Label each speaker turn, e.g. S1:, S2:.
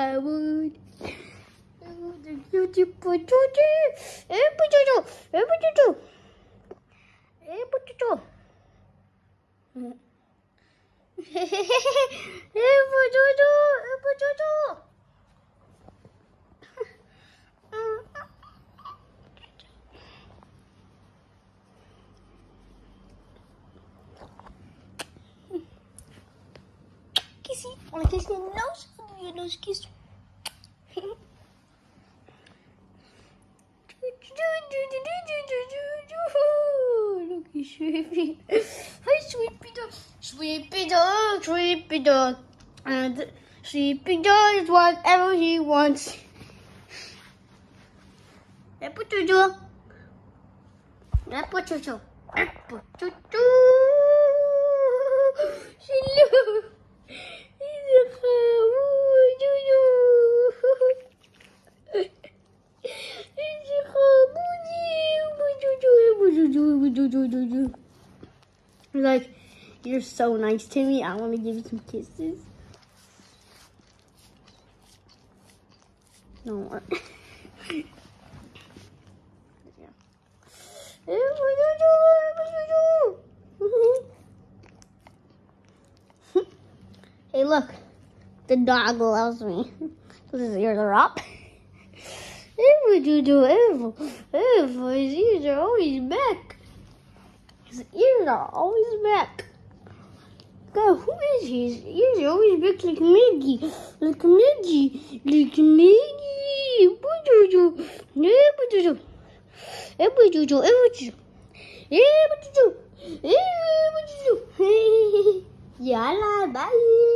S1: would. Oh, the cutie patootie. Hey, patootie. Hey, patootie. Hey, patootie. Hey, patootie. Hey, patootie. Kissy, wanna kiss your nose? I'll do your nose kiss. Look, he's sweepy. Hi, Sweepy Dog. Sweepy Dog, Sweepy Dog. And Sweepy Dog is whatever he wants. Hey, patootie. Hey, patootie. Hey, patootie. Hello. Like, you're so nice to me. I want to give you some kisses. No. Hey, look. The dog loves me. His ears are up. His ears are always back. His ears are always back. God, who is he? His ears are always back like Maggie. Like Maggie. Like Maggie. Hey, patootie. Hey, patootie. Hey, patootie. Hey, patootie. Hey, patootie. Yalla, bye.